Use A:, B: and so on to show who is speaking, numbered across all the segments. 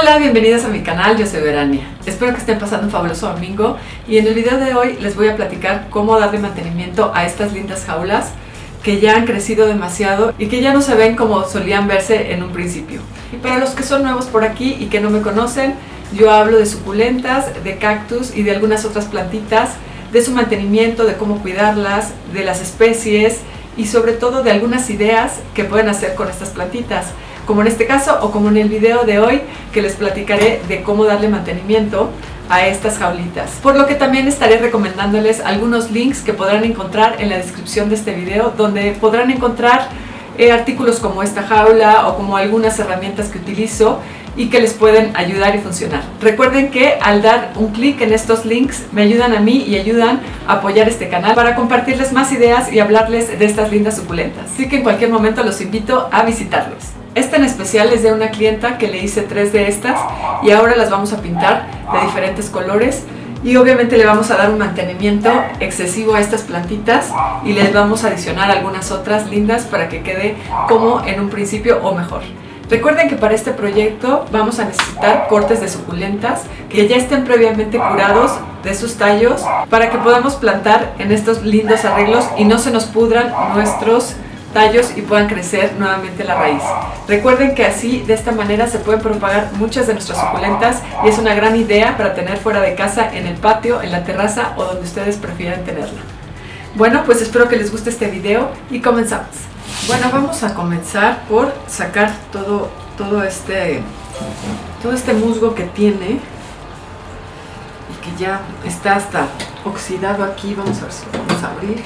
A: Hola, bienvenidos a mi canal, yo soy Verania. Espero que estén pasando un fabuloso domingo y en el video de hoy les voy a platicar cómo darle mantenimiento a estas lindas jaulas que ya han crecido demasiado y que ya no se ven como solían verse en un principio. Y para los que son nuevos por aquí y que no me conocen, yo hablo de suculentas, de cactus y de algunas otras plantitas, de su mantenimiento, de cómo cuidarlas, de las especies y sobre todo de algunas ideas que pueden hacer con estas plantitas, como en este caso o como en el video de hoy que les platicaré de cómo darle mantenimiento a estas jaulitas. Por lo que también estaré recomendándoles algunos links que podrán encontrar en la descripción de este video, donde podrán encontrar artículos como esta jaula o como algunas herramientas que utilizo y que les pueden ayudar y funcionar. Recuerden que al dar un clic en estos links me ayudan a mí y ayudan a apoyar este canal para compartirles más ideas y hablarles de estas lindas suculentas. Así que en cualquier momento los invito a visitarlos. Esta en especial es de una clienta que le hice 3 de estas y ahora las vamos a pintar de diferentes colores y obviamente le vamos a dar un mantenimiento excesivo a estas plantitas y les vamos a adicionar algunas otras lindas para que quede como en un principio o mejor. Recuerden que para este proyecto vamos a necesitar cortes de suculentas que ya estén previamente curados de sus tallos para que podamos plantar en estos lindos arreglos y no se nos pudran nuestros tallos y puedan crecer nuevamente la raíz. Recuerden que así, de esta manera, se pueden propagar muchas de nuestras suculentas y es una gran idea para tener fuera de casa, en el patio, en la terraza o donde ustedes prefieran tenerla. Bueno, pues espero que les guste este video y comenzamos. Bueno, vamos a comenzar por sacar todo este musgo que tiene y que ya está hasta oxidado aquí. Vamos a ver si lo vamos a abrir.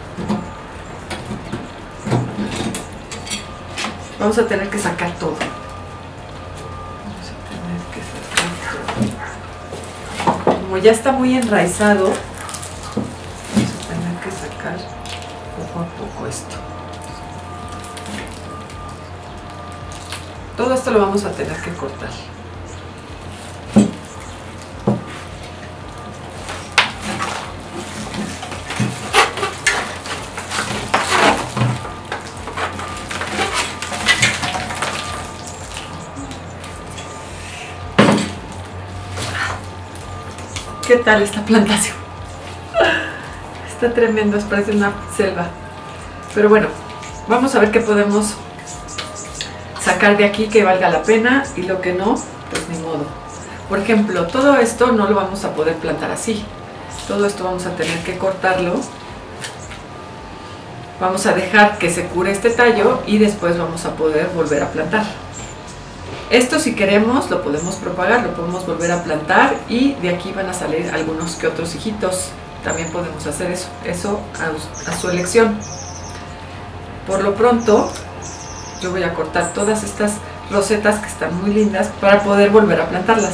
A: Vamos a tener que sacar todo. Como ya está muy enraizado, vamos a tener que sacar poco a poco esto. Todo esto lo vamos a tener que cortar. ¿Qué tal esta plantación? Está tremendo, parece una selva. Pero bueno, vamos a ver qué podemos sacar de aquí que valga la pena y lo que no, pues ni modo. Por ejemplo, todo esto no lo vamos a poder plantar así. Todo esto vamos a tener que cortarlo. Vamos a dejar que se cure este tallo y después vamos a poder volver a plantar. Esto, si queremos, lo podemos propagar, lo podemos volver a plantar y de aquí van a salir algunos que otros hijitos. También podemos hacer eso a su elección. Por lo pronto, yo voy a cortar todas estas rosetas que están muy lindas para poder volver a plantarlas.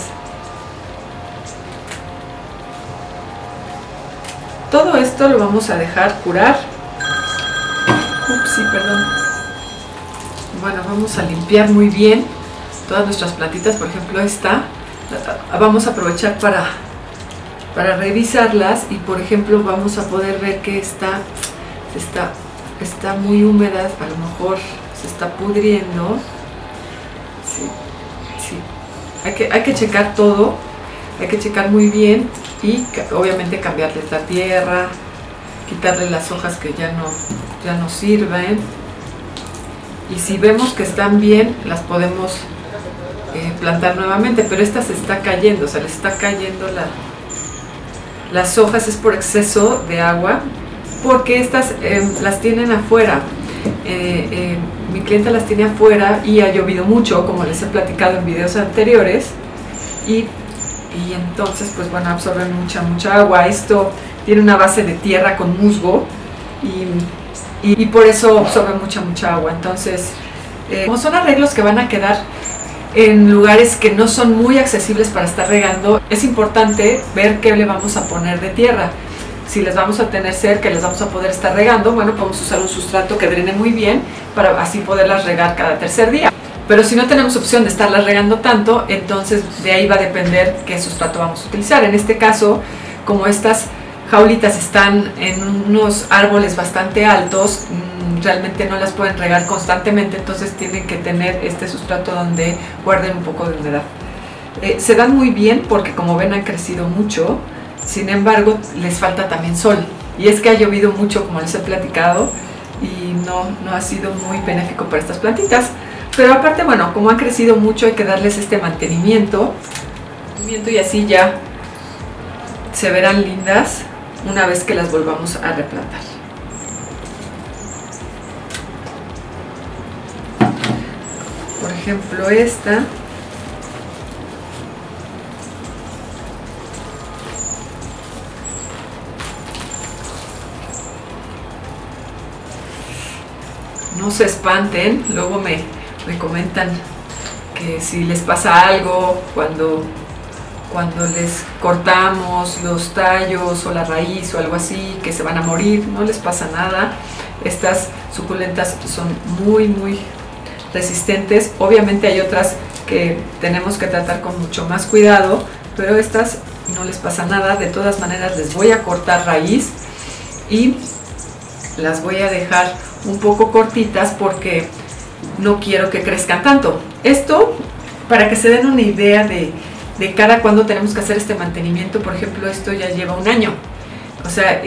A: Todo esto lo vamos a dejar curar. Upsi, perdón. Bueno, vamos a limpiar muy bien todas nuestras plantitas. Por ejemplo, esta vamos a aprovechar para revisarlas y, por ejemplo, vamos a poder ver que está muy húmeda, a lo mejor se está pudriendo. Sí. Hay que checar todo, hay que checar muy bien y obviamente cambiarles la tierra, quitarle las hojas que ya no sirven. Y si vemos que están bien, las podemos plantar nuevamente, pero esta se está cayendo, o sea, le está cayendo las hojas. Es por exceso de agua, porque estas las tienen afuera. Mi clienta las tiene afuera y ha llovido mucho, como les he platicado en videos anteriores, y entonces, pues bueno, absorben mucha agua. Esto tiene una base de tierra con musgo y por eso absorbe mucha agua. Entonces, como son arreglos que van a quedar en lugares que no son muy accesibles para estar regando, es importante ver qué le vamos a poner de tierra. Si les vamos a tener cerca y les vamos a poder estar regando, bueno, podemos usar un sustrato que drene muy bien para así poderlas regar cada tercer día. Pero si no tenemos opción de estarlas regando tanto, entonces de ahí va a depender qué sustrato vamos a utilizar. En este caso, como estas jaulitas están en unos árboles bastante altos, realmente no las pueden regar constantemente, entonces tienen que tener este sustrato donde guarden un poco de humedad. Se dan muy bien porque, como ven, han crecido mucho. Sin embargo, les falta también sol. Y es que ha llovido mucho, como les he platicado, y no ha sido muy benéfico para estas plantitas. Pero aparte, bueno, como han crecido mucho, hay que darles este mantenimiento. Y así ya se verán lindas una vez que las volvamos a replantar. Por ejemplo, esta. No se espanten, luego me comentan que si les pasa algo cuando les cortamos los tallos o la raíz o algo así, que se van a morir. No les pasa nada. Estas suculentas son muy resistentes. Obviamente hay otras que tenemos que tratar con mucho más cuidado, pero estas no les pasa nada. De todas maneras, les voy a cortar raíz y las voy a dejar un poco cortitas porque no quiero que crezcan tanto. Esto para que se den una idea de cada cuándo tenemos que hacer este mantenimiento. Por ejemplo, esto ya lleva un año, o sea,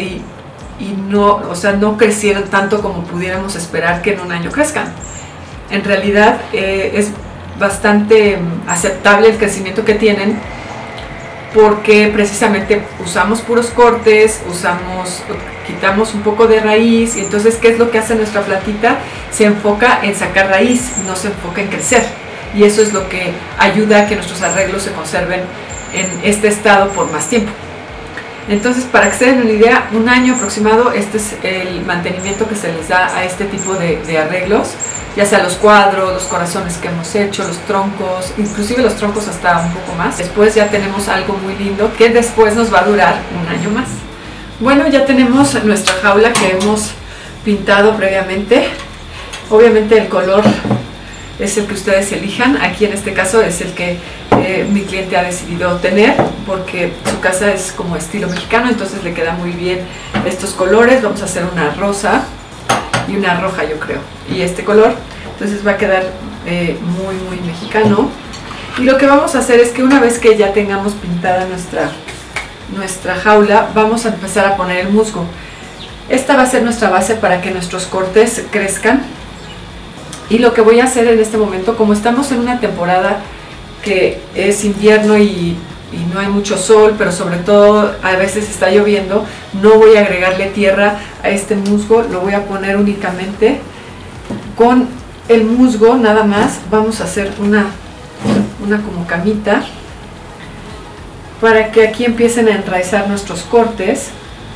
A: no crecieron tanto como pudiéramos esperar que en un año crezcan. En realidad es bastante aceptable el crecimiento que tienen, porque precisamente usamos puros cortes, quitamos un poco de raíz, y entonces, ¿qué es lo que hace nuestra plantita? Se enfoca en sacar raíz, no se enfoca en crecer, y eso es lo que ayuda a que nuestros arreglos se conserven en este estado por más tiempo. Entonces, para que se den una idea, un año aproximado, este es el mantenimiento que se les da a este tipo de arreglos, ya sea los cuadros, los corazones que hemos hecho, los troncos, inclusive los troncos hasta un poco más. Después ya tenemos algo muy lindo que después nos va a durar un año más. Bueno, ya tenemos nuestra jaula que hemos pintado previamente. Obviamente el color es el que ustedes elijan. Aquí en este caso es el que mi cliente ha decidido tener, porque su casa es como estilo mexicano, entonces le queda muy bien estos colores. Vamos a hacer una rosa y una roja, yo creo, y este color, entonces va a quedar muy mexicano. Y lo que vamos a hacer es que una vez que ya tengamos pintada nuestra jaula, vamos a empezar a poner el musgo. Esta va a ser nuestra base para que nuestros cortes crezcan. Y lo que voy a hacer en este momento, como estamos en una temporada que es invierno y no hay mucho sol, pero sobre todo a veces está lloviendo, no voy a agregarle tierra a este musgo, lo voy a poner únicamente con el musgo nada más. Vamos a hacer una como camita para que aquí empiecen a enraizar nuestros cortes,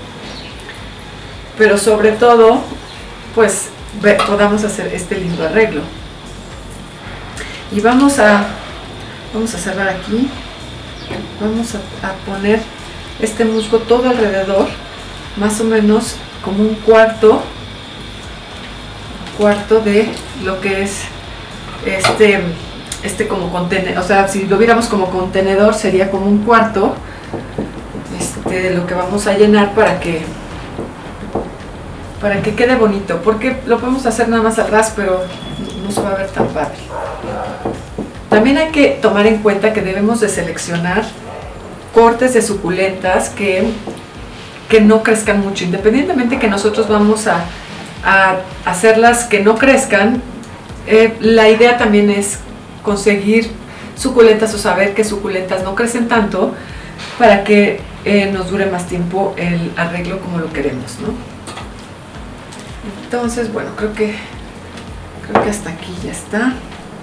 A: pero sobre todo pues podamos hacer este lindo arreglo. Y vamos a cerrar aquí. Vamos a poner este musgo todo alrededor, más o menos como un cuarto de lo que es este como contenedor. O sea, si lo viéramos como contenedor, sería como un cuarto de lo que vamos a llenar para que quede bonito, porque lo podemos hacer nada más al ras, pero no se va a ver tan padre. También hay que tomar en cuenta que debemos de seleccionar cortes de suculentas que no crezcan mucho, independientemente que nosotros vamos a hacerlas que no crezcan. La idea también es conseguir suculentas o saber que suculentas no crecen tanto para que nos dure más tiempo el arreglo como lo queremos, ¿no? Entonces, bueno, creo que hasta aquí ya está.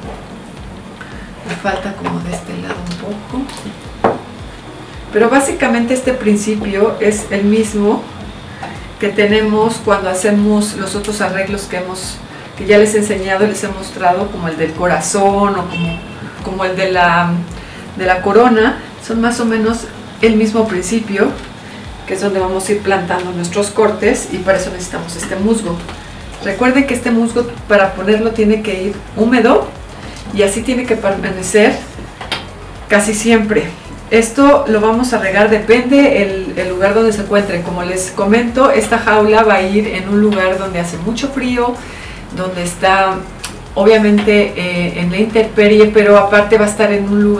A: Me falta como de este lado un poco, pero básicamente este principio es el mismo que tenemos cuando hacemos los otros arreglos que ya les he enseñado y les he mostrado, como el del corazón o como el de la corona. Son más o menos el mismo principio, que es donde vamos a ir plantando nuestros cortes, y para eso necesitamos este musgo. Recuerden que este musgo, para ponerlo, tiene que ir húmedo, y así tiene que permanecer casi siempre. Esto lo vamos a regar, depende el lugar donde se encuentren. Como les comento, esta jaula va a ir en un lugar donde hace mucho frío, donde está obviamente en la intemperie, pero aparte va a estar en un lugar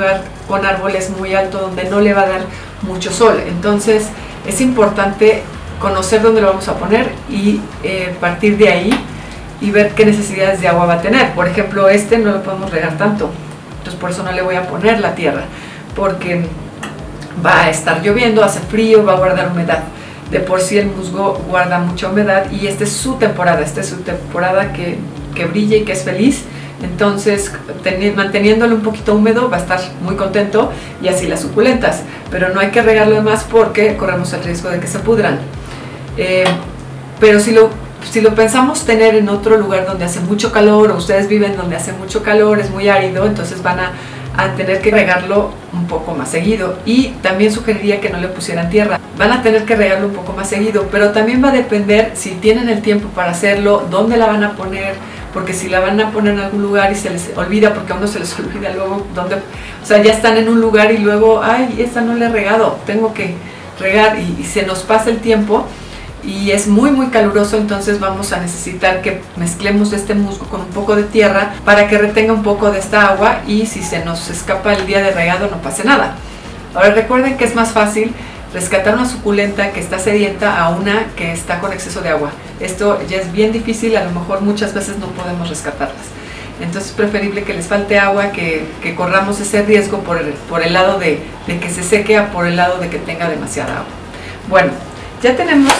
A: con árboles muy altos donde no le va a dar mucho sol. Entonces es importante conocer dónde lo vamos a poner y partir de ahí y ver qué necesidades de agua va a tener. Por ejemplo, no lo podemos regar tanto, entonces por eso no le voy a poner la tierra, porque va a estar lloviendo, hace frío, va a guardar humedad. De por sí el musgo guarda mucha humedad y esta es su temporada, que brilla y que es feliz. Entonces, manteniéndolo un poquito húmedo va a estar muy contento, y así las suculentas, pero no hay que regarlo de más porque corremos el riesgo de que se pudran. Pero si lo pensamos tener en otro lugar donde hace mucho calor, o ustedes viven donde hace mucho calor, es muy árido, entonces van a tener que regarlo un poco más seguido. Y también sugeriría que no le pusieran tierra, van a tener que regarlo un poco más seguido, pero también va a depender si tienen el tiempo para hacerlo, dónde la van a poner, porque si la van a poner en algún lugar y se les olvida, porque a uno se les olvida luego dónde, o sea, ya están en un lugar y luego, ay, esta no la he regado, tengo que regar, y se nos pasa el tiempo y es muy caluroso, entonces vamos a necesitar que mezclemos este musgo con un poco de tierra para que retenga un poco de esta agua, y si se nos escapa el día de regado no pase nada. Ahora recuerden que es más fácil rescatar una suculenta que está sedienta a una que está con exceso de agua. Esto ya es bien difícil, a lo mejor muchas veces no podemos rescatarlas. Entonces es preferible que les falte agua, que corramos ese riesgo por el lado de que se seque, a por el lado de que tenga demasiada agua. Bueno, ya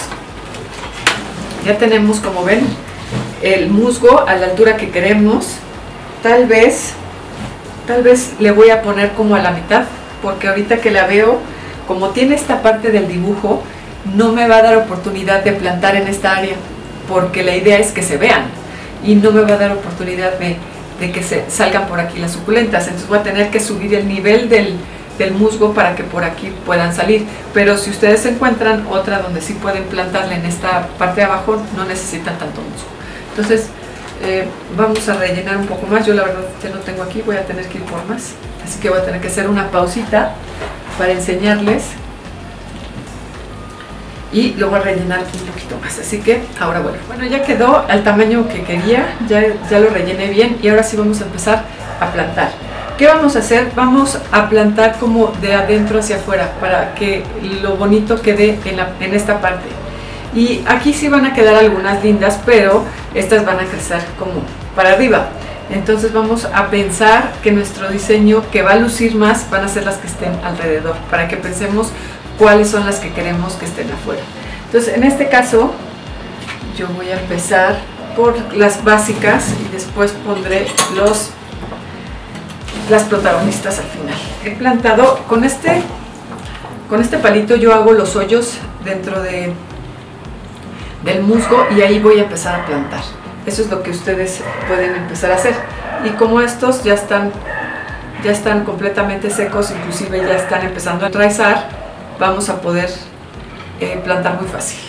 A: tenemos, como ven, el musgo a la altura que queremos. Tal vez le voy a poner como a la mitad, porque ahorita que la veo, como tiene esta parte del dibujo, no me va a dar oportunidad de plantar en esta área, porque la idea es que se vean, y no me va a dar oportunidad de que se salgan por aquí las suculentas. Entonces voy a tener que subir el nivel del musgo para que por aquí puedan salir. Pero si ustedes encuentran otra donde sí pueden plantarla en esta parte de abajo, no necesitan tanto musgo. Entonces vamos a rellenar un poco más. Yo la verdad ya no tengo aquí, voy a tener que ir por más, así que voy a tener que hacer una pausita para enseñarles, y lo voy a rellenar un poquito más. Así que ahora bueno, ya quedó al tamaño que quería, ya lo rellené bien, y ahora sí vamos a empezar a plantar. ¿Qué vamos a hacer? Vamos a plantar como de adentro hacia afuera, para que lo bonito quede en esta parte. Y aquí sí van a quedar algunas lindas, pero estas van a crecer como para arriba. Entonces vamos a pensar que nuestro diseño que va a lucir más van a ser las que estén alrededor, para que pensemos cuáles son las que queremos que estén afuera. Entonces en este caso yo voy a empezar por las básicas y después pondré las protagonistas al final. He plantado con este palito, yo hago los hoyos dentro del musgo, y ahí voy a empezar a plantar. Eso es lo que ustedes pueden empezar a hacer. Y como estos ya están completamente secos, inclusive ya están empezando a enraizar, vamos a poder plantar muy fácil.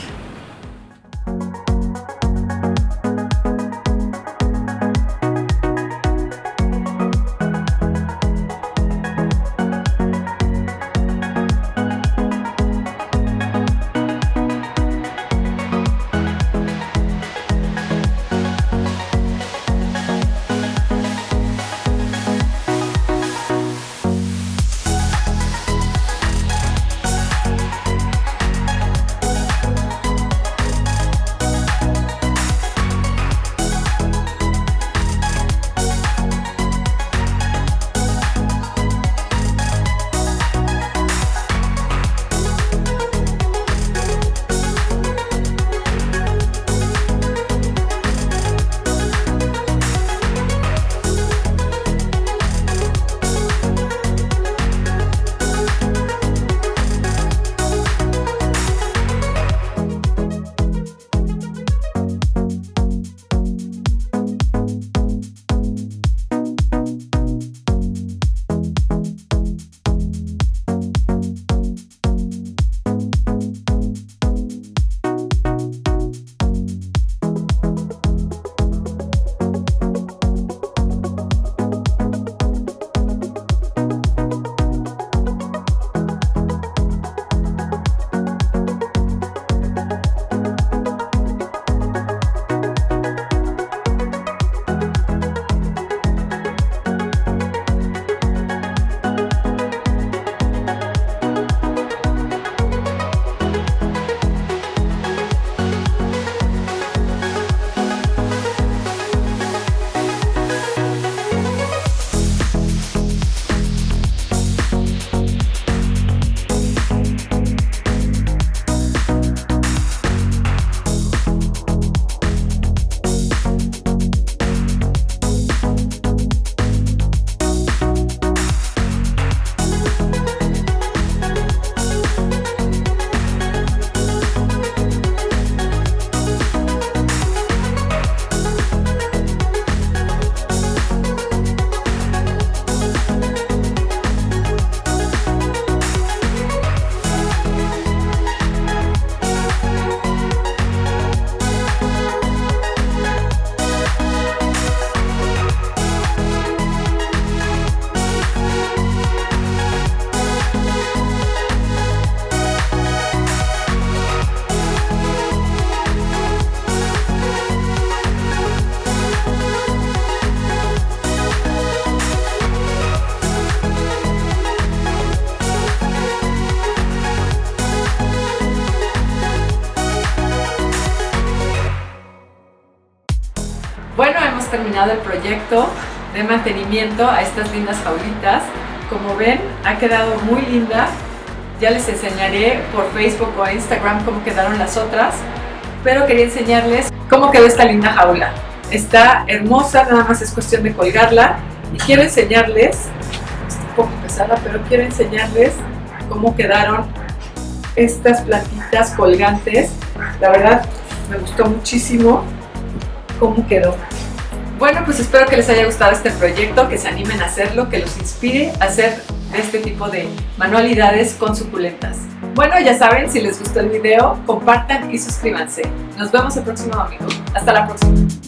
A: Bueno, hemos terminado el proyecto de mantenimiento a estas lindas jaulitas. Como ven, ha quedado muy linda. Ya les enseñaré por Facebook o Instagram cómo quedaron las otras, pero quería enseñarles cómo quedó esta linda jaula. Está hermosa, nada más es cuestión de colgarla. Y quiero enseñarles, está un poco pesada, pero quiero enseñarles cómo quedaron estas plantitas colgantes. La verdad, me gustó muchísimo cómo quedó. Bueno, pues espero que les haya gustado este proyecto, que se animen a hacerlo, que los inspire a hacer este tipo de manualidades con suculentas. Bueno, ya saben, si les gustó el video, compartan y suscríbanse. Nos vemos el próximo domingo. Hasta la próxima.